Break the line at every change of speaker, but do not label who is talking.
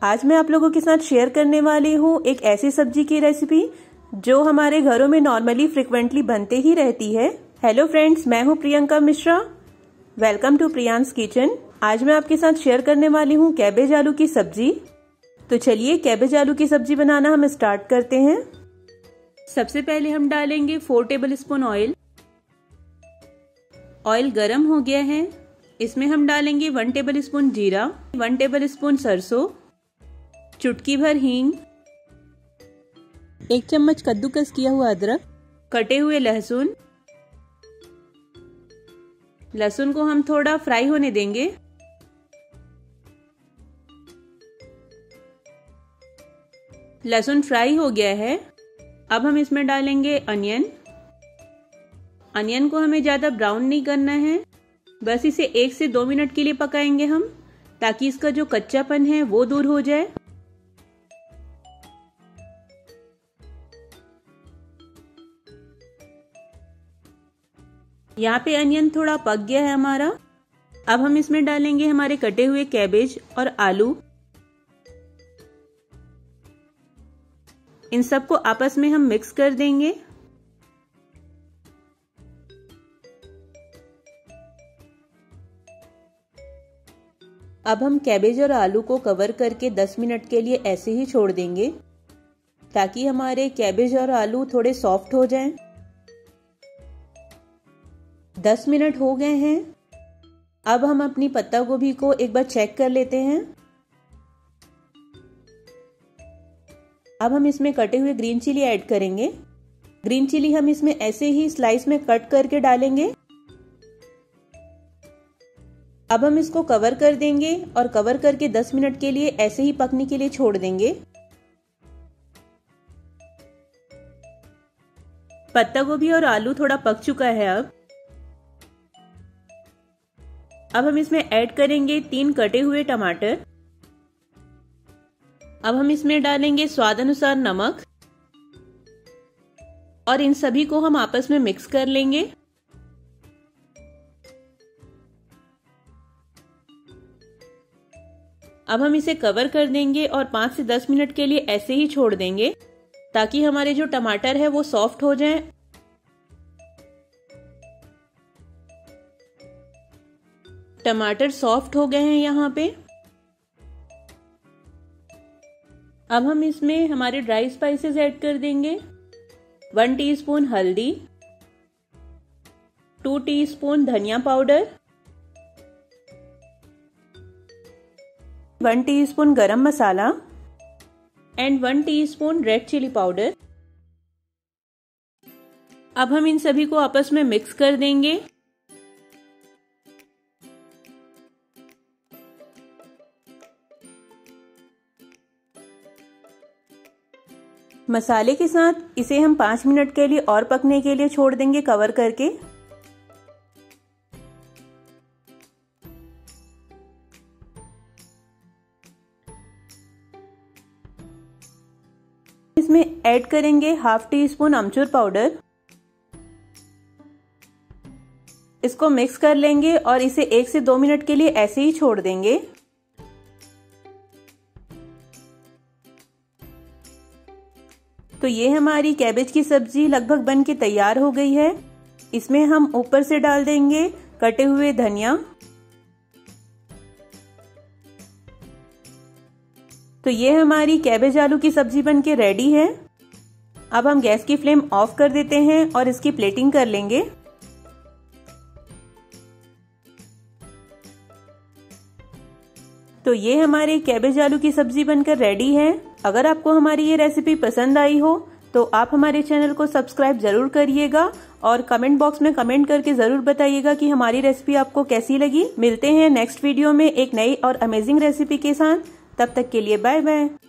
आज मैं आप लोगों के साथ शेयर करने वाली हूँ एक ऐसी सब्जी की रेसिपी जो हमारे घरों में नॉर्मली फ्रिक्वेंटली बनते ही रहती है। हेलो फ्रेंड्स, मैं हूँ Priyanka Mishra. Welcome to Priyans kitchen. आज मैं आपके साथ शेयर करने वाली हूँ कैबेज आलू की सब्जी। तो चलिए कैबेज आलू की सब्जी बनाना हम स्टार्ट करते हैं। सबसे पहले हम डालेंगे 4 टेबलस्पून ऑयल। ऑयल गरम हो गया है, इसमें हम डालेंगे 1 टेबलस्पून जीरा, 1 टेबलस्पून सरसों, चुटकी भर हींग, 1 चम्मच कद्दूकस किया हुआ अदरक, कटे हुए लहसुन। लहसुन को हम थोड़ा फ्राई होने देंगे। लहसुन फ्राई हो गया है, अब हम इसमें डालेंगे अनियन। अनियन को हमें ज्यादा ब्राउन नहीं करना है, बस इसे 1 से 2 मिनट के लिए पकाएंगे हम, ताकि इसका जो कच्चापन है वो दूर हो जाए। यहाँ पे अनियन थोड़ा पक गया है हमारा। अब हम इसमें डालेंगे हमारे कटे हुए कैबेज और आलू। इन सबको आपस में हम मिक्स कर देंगे। अब हम कैबेज और आलू को कवर करके 10 मिनट के लिए ऐसे ही छोड़ देंगे, ताकि हमारे कैबेज और आलू थोड़े सॉफ्ट हो जाएं। 10 मिनट हो गए हैं। अब हम अपनी पत्ता गोभी को एक बार चेक कर लेते हैं। अब हम इसमें कटे हुए ग्रीन चिली ऐड करेंगे। ग्रीन चिली हम इसमें ऐसे ही स्लाइस में कट करके डालेंगे। अब हम इसको कवर कर देंगे और कवर करके 10 मिनट के लिए ऐसे ही पकने के लिए छोड़ देंगे। पत्ता गोभी और आलू थोड़ा पक चुका है। अब हम इसमें ऐड करेंगे 3 कटे हुए टमाटर। अब हम इसमें डालेंगे स्वाद अनुसार नमक और इन सभी को हम आपस में मिक्स कर लेंगे। अब हम इसे कवर कर देंगे और 5 से 10 मिनट के लिए ऐसे ही छोड़ देंगे, ताकि हमारे जो टमाटर है वो सॉफ्ट हो जाएं। टमाटर सॉफ्ट हो गए हैं यहाँ पे। अब हम इसमें हमारे ड्राई स्पाइसेस ऐड कर देंगे। 1 टीस्पून हल्दी, 2 टीस्पून धनिया powder, 1 teaspoon garam masala and 1 teaspoon red chilli powder. अब हम इन सभी को आपस में मिक्स कर देंगे। मसाले के साथ इसे हम 5 मिनट के लिए और पकने के लिए छोड़ देंगे कवर करके। इसमें ऐड करेंगे 1/2 टीस्पून अमचूर पाउडर। इसको मिक्स कर लेंगे और इसे 1 से 2 मिनट के लिए ऐसे ही छोड़ देंगे। तो ये हमारी कैबेज की सब्जी लगभग बन के तैयार हो गई है। इसमें हम ऊपर से डाल देंगे कटे हुए धनिया। तो ये हमारी कैबेज आलू की सब्जी बन के रेडी है। अब हम गैस की फ्लेम ऑफ कर देते हैं और इसकी प्लेटिंग कर लेंगे। तो ये हमारी कैबेज आलू की सब्जी बनकर रेडी है। अगर आपको हमारी ये रेसिपी पसंद आई हो तो आप हमारे चैनल को सब्सक्राइब जरूर करिएगा और कमेंट बॉक्स में कमेंट करके जरूर बताइएगा कि हमारी रेसिपी आपको कैसी लगी। मिलते हैं नेक्स्ट वीडियो में एक नई और अमेजिंग रेसिपी के साथ। तब तक के लिए बाय बाय।